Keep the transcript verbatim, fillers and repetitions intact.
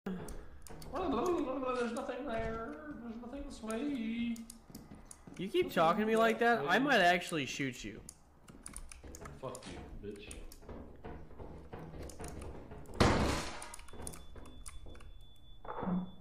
There's nothing there. There's nothing this way. You keep talking to me like that, I might actually shoot you. Fuck you, bitch. You